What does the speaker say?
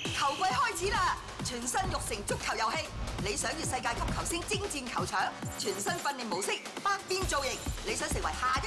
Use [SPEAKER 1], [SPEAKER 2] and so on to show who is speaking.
[SPEAKER 1] 球季開始啦！全新育成足球遊戲，你想與世界級球星征戰球場？全新訓練模式，百變造型，你想成為下